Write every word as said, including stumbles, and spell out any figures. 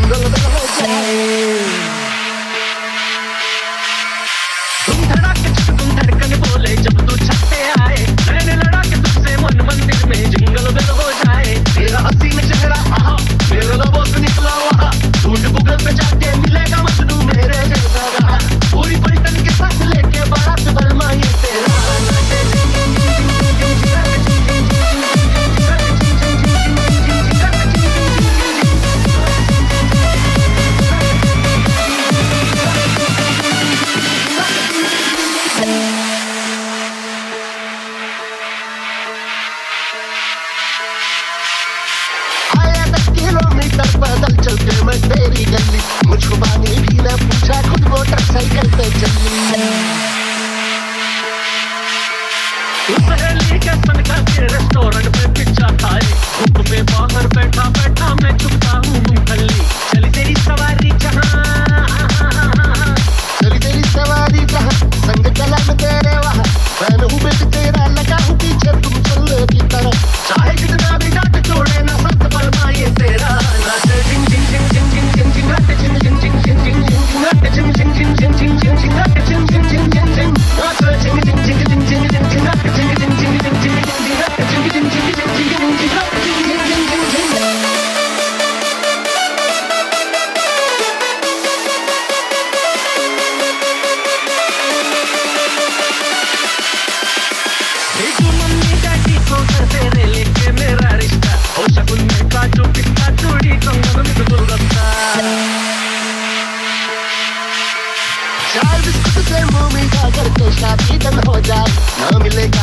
Jingle bell हो जाए। तुम धड़ाके तुम धड़कन बोले जब तू छत पे आए, मैंने लड़ा के तुझसे मन मंदिर में जिंगल बेल हो जाए। तेरा हसीन चेहरा आहा, मेरे लबों से निकला वहा, ढूंढ गूगल पे जाके मिलेगा मजनू मेरे जैसा रहा। पूरी परी तन के साथ लेके बारात बलमा ये तेरा। पैदल चलते मैं तेरी गली, मुझको पानी भी न पूछा खुद मोटरसाइकिल पे चली। सहेली के संग के रेस्टोरेंट में पिज्जा खाए, धूप में बाहर बैठा बैठा मैं चुपता हूँ मूंगफली। चली तेरी सवारी जहाँ, चली तेरी सवारी जहाँ, संग चला मैं तेरे वहाँ, मैं हूँ बेट तेरा लगा हूँ पीछे तुम चलने की तरह। चाहे कितना भी डांट छोड़े ना सत बलमा ये तेरा। चार बिस्कुट से मुंह मीठा करके शादी तक हो जाए, ना मिलेगा